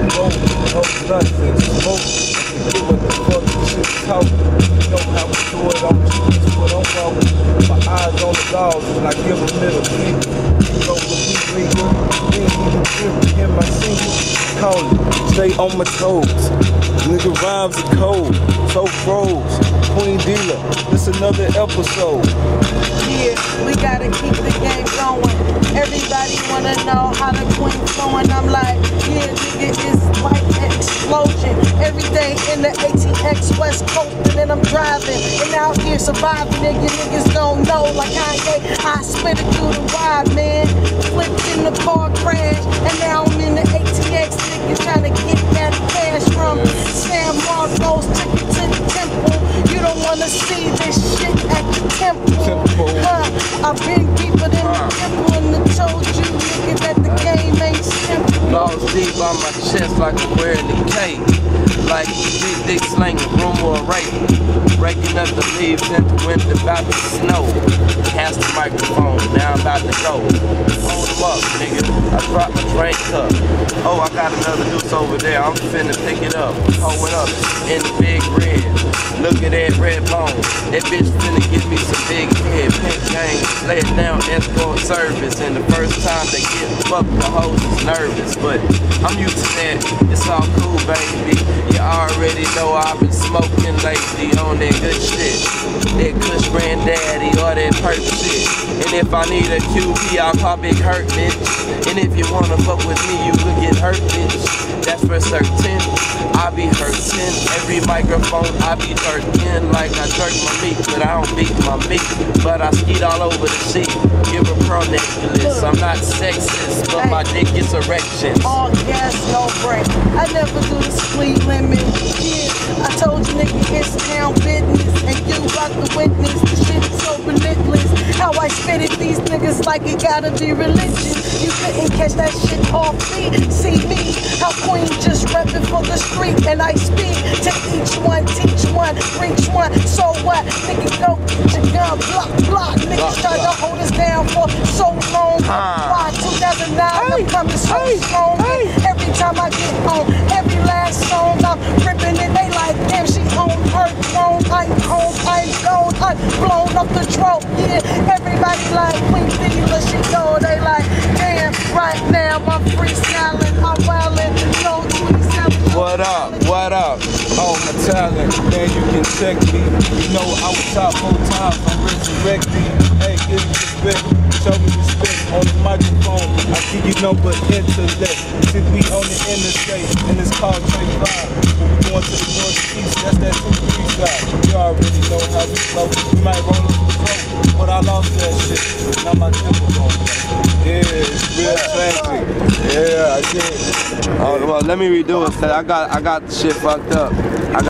roll, no nonsense, smoke. Get what the fuck this shit talk. You know how we do it on the streets, but I'm walking. My eyes on the dogs and I give a middle finger. You know what we regal, then even tripping in my single. Call it, stay on my toes. Nigga rhymes are cold, so froze. Queen Dealer, this another episode. Yeah, we gotta keep the game going. Everybody wanna know how the queen's going. I'm like, yeah, nigga, it's like an explosion. Every day in the ATX West Coast, and then I'm driving and out here surviving. And you niggas don't know, like Kanye, I spit it through the ride, man. Flipped in the car crash, and now I'm in the ATX, niggas trying to get that cash from San Marcos. Took it to the temple. You don't wanna see this shit at the temple. I've been deeper than the temple, and I told you, nigga, that the game ain't simple. Balls deep on my chest like I'm wearing the cape. Like big dick slinging, rumor of rape. Breaking up the leaves in the winter, about to snow. Cast the microphone, now I'm about to go. Hold them up, nigga, I dropped my drink cup. Oh, I got another deuce over there, I'm finna pick it up. Hold it up, in the big red. Look at that red bone. That bitch finna give me some big head. Pink gang, lay it down, escort service. And the first time they get fucked, the hoes is nervous. But I'm used to that, it's all cool, baby. You already know I've been smoking lately on that good shit. That Kush Granddaddy or that perk shit. And if I need a QP, I'll call Big Hurt, bitch. And if you wanna fuck with me, you could get hurt, bitch. That's for certain. I be hurting. Every microphone I be jerking like I jerk my meat, but I don't beat my meat. But I skeet all over the sheet. Give a pro necklace. I'm not sexist, but my dick is erections. All gas, no break. I never do the speed limit. Yeah, I told you, nigga, it's town business, and you about to witness. The shit is so relentless. How I spit it, these niggas like it gotta be religion. You couldn't catch that shit off me. See me, how Queen just reppin' for the street, and I speak to each one, teach one, preach one. So what? Nigga, go get your gun, block. Niggas tried to hold us down for so long. Why 2009, I'm coming so strong. Every time I get on every last song, I'm ripping it. They like, damn, she on her throne. I'm home, I'm gone, I'm blown up the throat. Yeah, everybody like Queen Dealer, she know they like, damn, right now I'm freestyling, I'm wildin', no 27. What up? What up? Oh, my talent, man, you can check me. You know I was top 4 times, I'm resurrecting. Hey, give me respect, show me respect on the microphone. I give you number intellect. Since we on the interstate, and it's called Trade 5. When we going to the northeast, that's that 2-3 side. You already know how we flow. We might roll up the flow, but I lost that shit. Now my tempo going play. Yeah, it's real tragic. Yeah, I did. Oh, well, let me redo it, cause I got the shit fucked up.